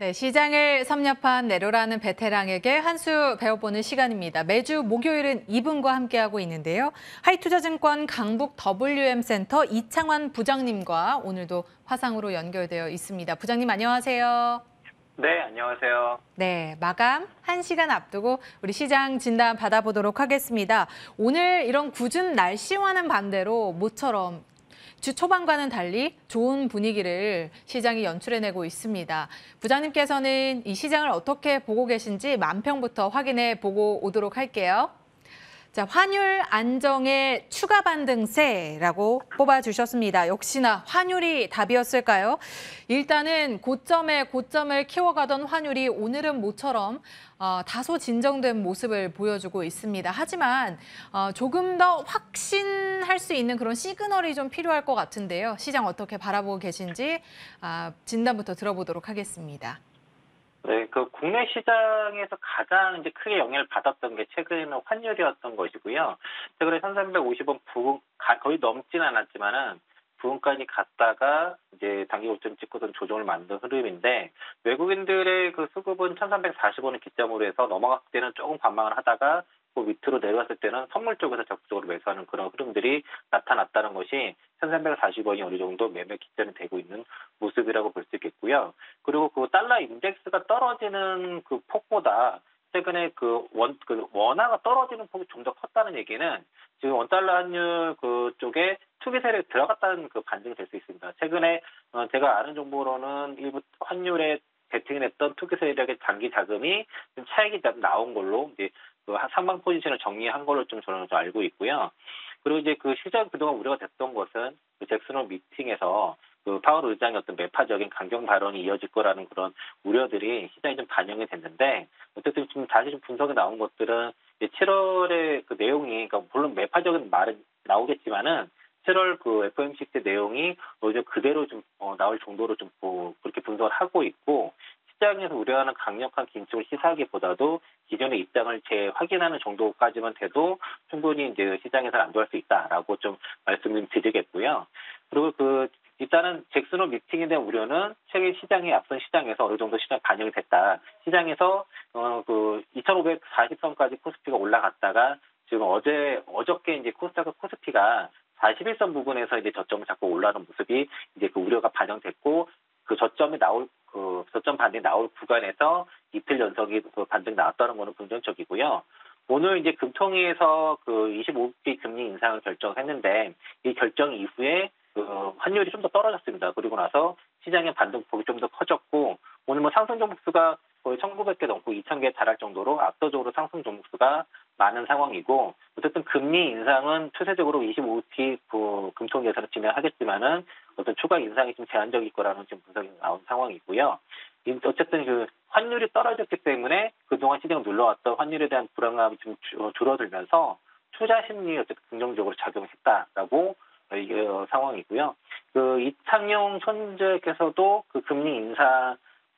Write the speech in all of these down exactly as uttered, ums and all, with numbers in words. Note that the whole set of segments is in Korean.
네, 시장을 섭렵한 내로라는 베테랑에게 한 수 배워보는 시간입니다. 매주 목요일은 이분과 함께하고 있는데요. 하이투자증권 강북 더블유엠센터 이창환 부장님과 오늘도 화상으로 연결되어 있습니다. 부장님 안녕하세요. 네, 안녕하세요. 네, 마감 한 시간 앞두고 우리 시장 진단 받아보도록 하겠습니다. 오늘 이런 궂은 날씨와는 반대로 모처럼 주 초반과는 달리 좋은 분위기를 시장이 연출해내고 있습니다. 부장님께서는 이 시장을 어떻게 보고 계신지 만평부터 확인해 보고 오도록 할게요. 자, 환율 안정의 추가 반등세라고 뽑아주셨습니다. 역시나 환율이 답이었을까요? 일단은 고점에 고점을 키워가던 환율이 오늘은 모처럼 어, 다소 진정된 모습을 보여주고 있습니다. 하지만 어, 조금 더 확신할 수 있는 그런 시그널이 좀 필요할 것 같은데요. 시장 어떻게 바라보고 계신지 아, 진단부터 들어보도록 하겠습니다. 네, 그 국내 시장에서 가장 이제 크게 영향을 받았던 게 최근에는 환율이었던 것이고요. 최근에 천삼백오십 원 부근 거의 넘지는 않았지만은 부근까지 갔다가 이제 단기 고점 찍고선 조정을 만든 흐름인데 외국인들의 그 수급은 천삼백사십 원을 기점으로 해서 넘어갔을 때는 조금 관망을 하다가 그 밑으로 내려갔을 때는 선물 쪽에서 적극적으로 매수하는 그런 흐름들이 나타났다는 것이 천삼백사십 원이 어느 정도 매매 기점이 되고 있는 모습이라고 볼 수 있겠고요. 그리고 그 달러 인덱스가 떨어지는 그 폭보다 최근에 그 원, 그 원화가 떨어지는 폭이 좀 더 컸다는 얘기는 지금 원달러 환율 그 쪽에 투기 세력이 들어갔다는 그 반증이 될 수 있습니다. 최근에 어 제가 아는 정보로는 일부 환율에 베팅을 했던 투기 세력의 장기 자금이 좀 차익이 나온 걸로 이제 그 상방 포지션을 정리한 걸로 좀 저는 좀 알고 있고요. 그리고 이제 그 시장 그동안 우려가 됐던 것은 그 잭슨홀 미팅에서 그 파월 의장의 어떤 매파적인 강경 발언이 이어질 거라는 그런 우려들이 시장에 좀 반영이 됐는데 어쨌든 좀 다시 좀 분석이 나온 것들은 칠월에 그 내용이 그러니까 물론 매파적인 말은 나오겠지만은 칠월 그 에프오엠씨 때 내용이 오히려 그대로 좀 어, 나올 정도로 좀 뭐 그렇게 분석을 하고 있고 시장에서 우려하는 강력한 긴축을 시사하기보다도 기존의 입장을 재확인하는 정도까지만 돼도 충분히 이제 시장에서 안도할 수 있다라고 좀 말씀을 드리겠고요. 그리고 그 일단은 잭슨홀 미팅에 대한 우려는 최근 시장의 앞선 시장에서 어느 정도 시장 반영이 됐다. 시장에서 어 그 이천오백사십 선까지 코스피가 올라갔다가 지금 어제 어저께 이제 코스닥과 코스피가 사십일 선 부근에서 이제 저점을 잡고 올라가는 모습이 이제 그 우려가 반영됐고 그 저점이 나올 그 저점 반등이 나올 구간에서 이틀 연속이 그 반등 나왔다는 거는 긍정적이고요. 오늘 이제 금통위에서 그 이십오 비 금리 인상을 결정했는데 이 결정 이후에 그 환율이 좀 더 떨어졌습니다. 그리고 나서 시장의 반등폭이 좀 더 커졌고 오늘 뭐 상승 종목수가 거의 천구백 개 넘고 이천 개 달할 정도로 압도적으로 상승 종목수가 많은 상황이고 어쨌든 금리 인상은 추세적으로 이십오 비 그 금통위에서는 진행하겠지만은 어떤 추가 인상이 좀 제한적일 거라는 지금 분석이 나온 상황이고요. 어쨌든 그 환율이 떨어졌기 때문에 그동안 시장을 눌러왔던 환율에 대한 불안감이 좀 줄어들면서 투자 심리에 어쨌든 긍정적으로 작용했다라고 이게 상황이고요. 그 이창용 총재께서도 그 금리 인상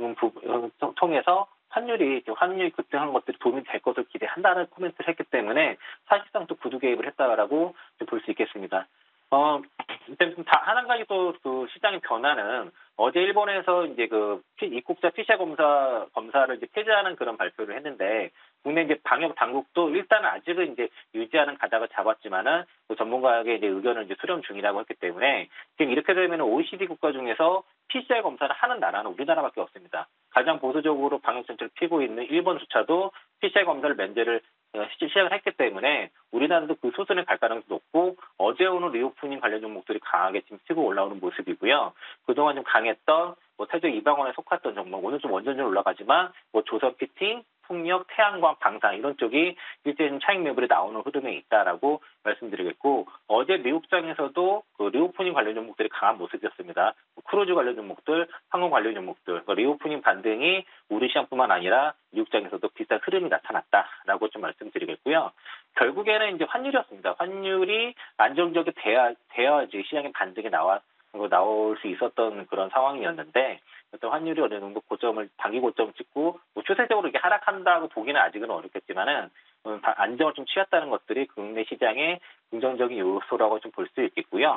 부분 통해서 환율이 환율이 급등한 것들이 도움이 될 것을 기대한다는 코멘트를 했기 때문에 사실상 또 구두 개입을 했다라고 볼 수 있겠습니다. 어, 일단 한 가지 또 그 시장의 변화는 어제 일본에서 이제 그 입국자 피씨알 검사 검사를 이제 폐지하는 그런 발표를 했는데 국내 이제 방역 당국도 일단은 아직은 이제 유지하는 가닥을 잡았지만은 그 전문가에게 이제 의견을 이제 수렴 중이라고 했기 때문에 지금 이렇게 되면 오이시디 국가 중에서 피씨알 검사를 하는 나라는 우리나라밖에 없습니다. 가장 보수적으로 방역 정책을 피고 있는 일본조차도 피씨알 검사를 면제를 시작을 했기 때문에 우리나라도 그 수순에 갈 가능성이 높고 어제 오늘 리오프닝 관련 종목들이 강하게 지금 치고 올라오는 모습이고요. 그동안 좀 강했던 뭐 태조 이방원에 속했던 종목 오늘 좀 원전적으로 올라가지만 뭐 조선 피팅, 풍력, 태양광, 방산 이런 쪽이 일제히 차익 매물이 나오는 흐름에 있다라고 말씀드리겠고 어제 미국장에서도 그 리오프닝 관련 종목들이 강한 모습이었습니다. 크루즈 관련 종목들, 항공 관련 종목들, 그 리오프닝 반등이 우리 시장뿐만 아니라 미국장에서도 비슷한 흐름이 나타났다라고 좀 말씀드리겠고요. 결국에는 이제 환율이었습니다. 환율이 안정적이 돼야 돼야지 시장의 반등이 나와 나올 수 있었던 그런 상황이었는데 어떤 환율이 어느 정도 고점을 단기 고점을 찍고 뭐 추세적으로 이게 하락한다고 보기는 아직은 어렵겠지만은 안정을 좀 취했다는 것들이 국내 시장의 긍정적인 요소라고 좀 볼 수 있겠고요.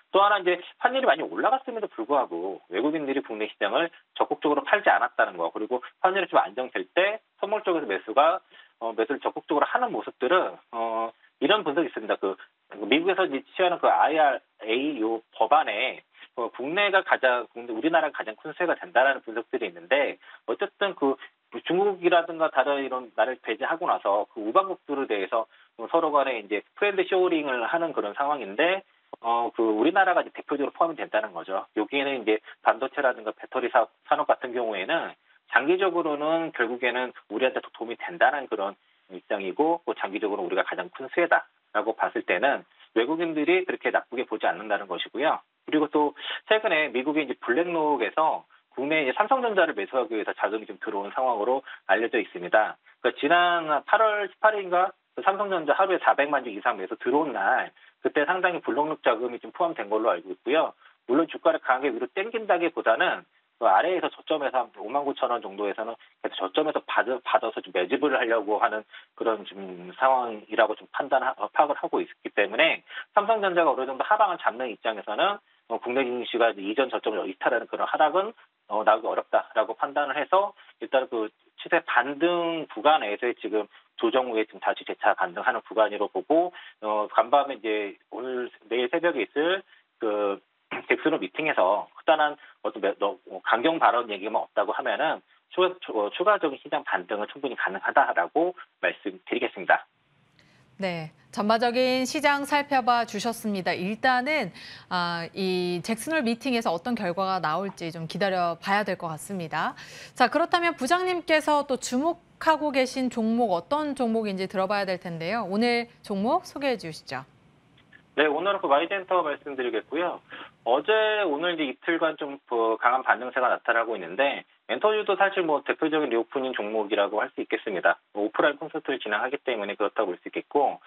또 하나 이제 환율이 많이 올라갔음에도 불구하고 외국인들이 국내 시장을 적극적으로 팔지 않았다는 거, 그리고 환율이 좀 안정될 때 선물 쪽에서 매수가 어, 매수를 적극적으로 하는 모습들은 어, 이런 분석이 있습니다. 그 미국에서 이제 취하는 그 아이알에이 요 법안에 어, 국내가 가장 국내 우리나라가 가장 큰 수혜가 된다라는 분석들이 있는데, 어쨌든 그 중국이라든가 다른 이런 나라를 배제하고 나서 그 우방국들에 대해서 서로 간에 이제 프렌드 쇼링을 하는 그런 상황인데, 어, 그 우리나라가 이제 대표적으로 포함이 된다는 거죠. 여기에는 이제 반도체라든가 배터리 사, 산업 같은 경우에는 장기적으로는 결국에는 우리한테 더 도움이 된다는 그런 입장이고, 또 장기적으로 우리가 가장 큰 수혜다라고 봤을 때는 외국인들이 그렇게 나쁘게 보지 않는다는 것이고요. 그리고 또 최근에 미국의 이제 블랙록에서 국내에 이제 삼성전자를 매수하기 위해서 자금이 좀 들어온 상황으로 알려져 있습니다. 그러니까 지난 팔월 십팔일인가 삼성전자 하루에 사백만 주 이상 매수 들어온 날, 그때 상당히 블록록 자금이 좀 포함된 걸로 알고 있고요. 물론 주가를 강하게 위로 당긴다기보다는 그 아래에서 저점에서 한 오만 구천 원 정도에서는 계속 저점에서 받, 받아서 좀 매집을 하려고 하는 그런 좀 상황이라고 좀 판단, 파악을 하고 있기 때문에 삼성전자가 어느 정도 하방을 잡는 입장에서는 어, 국내 증시가 이전 저점을 이탈하는 그런 하락은 어, 나오기 어렵다라고 판단을 해서 일단 그 시세 반등 구간에서의 지금 조정 후에 지금 다시 재차 반등하는 구간으로 보고, 어, 간밤에 이제 오늘 내일 새벽에 있을 그 잭슨홀 미팅에서 크다란 어떤 매- 너- 어, 강경 발언 얘기만 없다고 하면은 추가, 추- 추가적인 시장 반등은 충분히 가능하다라고 말씀드리겠습니다. 네, 전반적인 시장 살펴봐 주셨습니다. 일단은 아, 이 잭슨홀 미팅에서 어떤 결과가 나올지 좀 기다려 봐야 될 것 같습니다. 자, 그렇다면 부장님께서 또 주목하고 계신 종목 어떤 종목인지 들어봐야 될 텐데요. 오늘 종목 소개해 주시죠. 네, 오늘은 그 와이젠터 말씀드리겠고요. 어제 오늘 이제 이틀간 좀 그 강한 반등세가 나타나고 있는데, 엔터주도 사실 뭐 대표적인 리오프닝 종목이라고 할 수 있겠습니다. 뭐 오프라인 콘서트를 진행하기 때문에 그렇다고 볼 수 있겠고,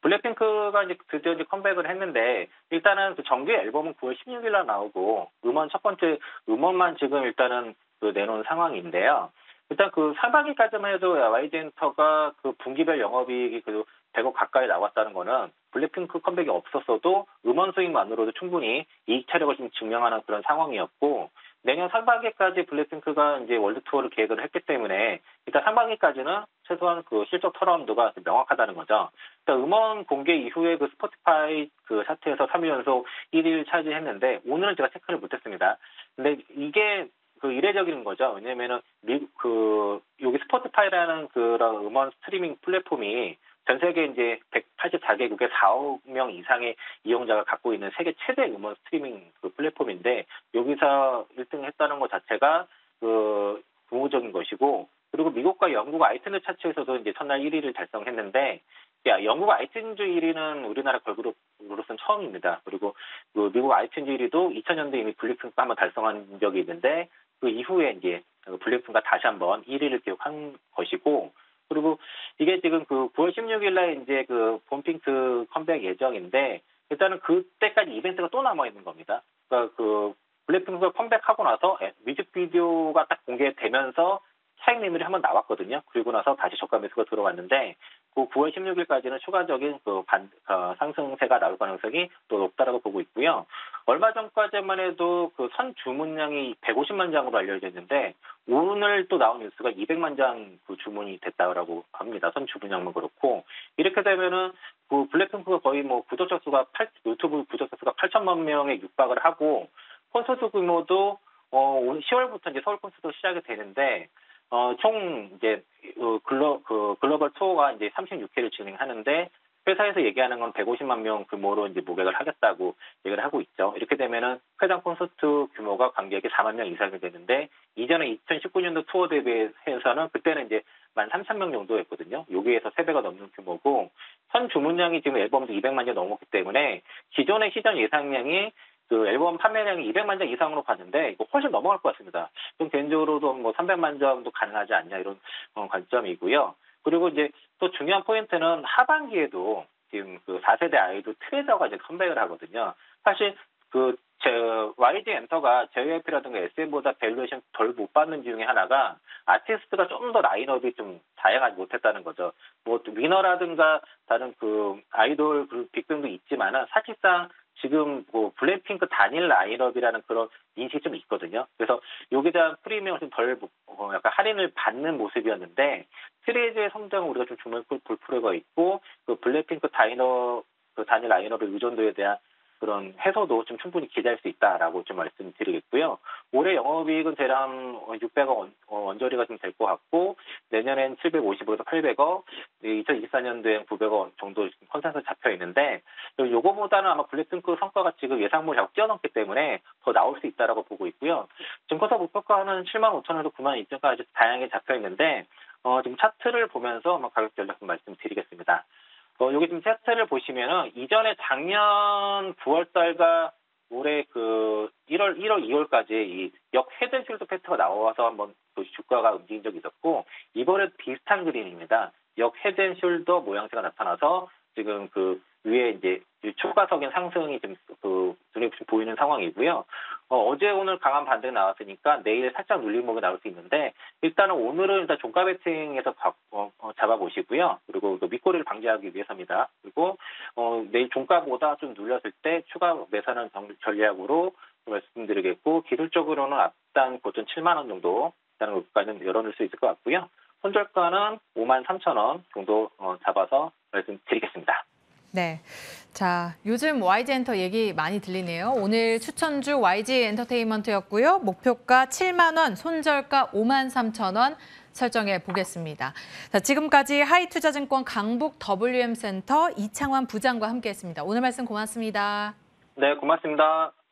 블랙핑크가 이제 드디어 이제 컴백을 했는데, 일단은 그 정규 앨범은 구월 십육일 날 나오고, 음원 첫 번째 음원만 지금 일단은 그 내놓은 상황인데요. 일단 그 상반기까지만 해도 와이젠터가 그 분기별 영업이익이 그 백억 가까이 나왔다는 거는 블랙핑크 컴백이 없었어도 음원 수익만으로도 충분히 이익 차력을 좀 증명하는 그런 상황이었고, 내년 상반기까지 블랙핑크가 이제 월드 투어를 계획을 했기 때문에 일단 상반기까지는 최소한 그 실적 턴어라운드가 명확하다는 거죠. 그러니까 음원 공개 이후에 그 스포티파이 그 차트에서 삼 일 연속 일 위를 차지했는데, 오늘은 제가 체크를 못했습니다. 근데 이게 그 이례적인 거죠. 왜냐면은 미, 그 여기 스포티파이라는 그런 음원 스트리밍 플랫폼이 전 세계 이제 백팔십사 개국에 사억 명 이상의 이용자가 갖고 있는 세계 최대 음원 스트리밍 그 플랫폼인데, 여기서 일 등을 했다는 것 자체가 그 고무적인 것이고, 그리고 미국과 영국 아이튠즈 차트에서도 이제 첫날 일 위를 달성했는데, 야, 영국 아이튠즈 일 위는 우리나라 걸그룹으로서는 처음입니다. 그리고 그 미국 아이튠즈 일 위도 이천 년도에 이미 블랙핑크가 한번 달성한 적이 있는데, 그 이후에 이제 블랙핑크가 다시 한번 일 위를 기록한 것이고, 그리고 이게 지금 그 구월 십육일 날 이제 그 봄핑크 컴백 예정인데, 일단은 그때까지 이벤트가 또 남아 있는 겁니다. 그러니까 그 블랙핑크가 컴백하고 나서 뮤직비디오가 딱 공개되면서 차익 매물이 한번 나왔거든요. 그리고 나서 다시 저가 매수가 들어왔는데, 그 구월 십육일까지는 추가적인 그 반, 어, 상승세가 나올 가능성이 또 높다라고 보고 있고요. 얼마 전까지만 해도 그 선 주문량이 백오십만 장으로 알려져 있는데, 오늘 또 나온 뉴스가 이백만 장 그 주문이 됐다라고 합니다. 선 주문량만 그렇고, 이렇게 되면은 그 블랙핑크가 거의 뭐 구독자 수가 팔, 유튜브 구독자 수가 팔천만 명에 육박을 하고, 콘서트 규모도 어, 시월부터 이제 서울 콘서트 시작이 되는데, 어, 총 이제 그 글로 그 글로벌 투어가 이제 삼십육 회를 진행하는데, 회사에서 얘기하는 건 백오십만 명 규모로 이제 모객을 하겠다고 얘기를 하고 있죠. 이렇게 되면은 회당 콘서트 규모가 관객이 사만 명 이상이 되는데, 이전에 이천십구 년도 투어 대비해서는 그때는 이제 만 삼천 명 정도였거든요. 여기에서 세 배가 넘는 규모고, 선 주문량이 지금 앨범도 이백만 장 넘었기 때문에 기존의 시장 예상량이 그 앨범 판매량이 이백만 장 이상으로 봤는데, 이거 훨씬 넘어갈 것 같습니다. 좀 개인적으로도 뭐 삼백만 장도 가능하지 않냐, 이런 어, 관점이고요. 그리고 이제 또 중요한 포인트는 하반기에도 지금 그 사 세대 아이돌 트레저가 이제 컴백을 하거든요. 사실 그 제, 와이지 엔터가 제이와이피라든가 에스엠보다 밸류에이션 덜 못 받는 중에 하나가 아티스트가 좀 더 라인업이 좀 다양하지 못했다는 거죠. 뭐 위너라든가 다른 그 아이돌 그룹 빅뱅도 있지만은 사실상 지금 뭐 블랙핑크 단일 라인업이라는 그런 인식이 좀 있거든요. 그래서 여기에 대한 프리미엄을 좀 덜 어, 약간 할인을 받는 모습이었는데 트레이드의 성장은 우리가 좀 주목해 볼 필요가 있고 그 블랙핑크 다이너 그 단일 라인업의 의존도에 대한 그런 해소도 좀 충분히 기대할 수 있다라고 좀 말씀드리겠고요. 올해 영업이익은 대략 육백억 원, 어, 원저리가 좀 될 것 같고 내년엔 칠백오십억에서 팔백억, 이천이십사 년도엔 구백억 정도 컨센서스 잡혀 있는데 요거보다는 아마 블랙핑크 성과가 지금 예상을 자꾸 뛰어넘기 때문에 더 나올 수 있다라고 보고 있고요. 증권사 목표가는 칠만 오천 원에서 구만 이천 원까지 다양하게 잡혀 있는데 어, 지금 차트를 보면서 아마 가격 전략 좀 말씀드리겠습니다. 어, 여기 지금 차트를 보시면은 이전에 작년 구월 달과 올해 그 일월, 일월, 이월까지 이 역 헤드앤숄더 패턴가 나와서 한번 그 주가가 움직인 적이 있었고 이번에 비슷한 그림입니다. 역 헤드앤숄더 모양새가 나타나서 지금 그 위에 이제 초과적인 상승이 좀 그 눈에 좀 보이는 상황이고요. 어, 제 오늘 강한 반등이 나왔으니까 내일 살짝 눌림목이 나올 수 있는데 일단은 오늘은 일단 종가 베팅에서 어, 어, 잡아보시고요. 그리고 그 밑꼬리를 방지하기 위해서입니다. 그리고 어, 내일 종가보다 좀 눌렸을 때 추가 매수하는 전략으로 말씀드리겠고 기술적으로는 앞단 고점 칠만 원 정도 일단은 여기까지는 열어놓을 수 있을 것 같고요. 손절가는 오만 삼천 원 정도 어, 잡아서 말씀드리겠습니다. 네. 자, 요즘 와이지엔터 얘기 많이 들리네요. 오늘 추천주 와이지엔터테인먼트였고요. 목표가 칠만 원, 손절가 오만 삼천 원 설정해 보겠습니다. 자, 지금까지 하이투자증권 강북 더블유엠센터 이창환 부장과 함께했습니다. 오늘 말씀 고맙습니다. 네, 고맙습니다.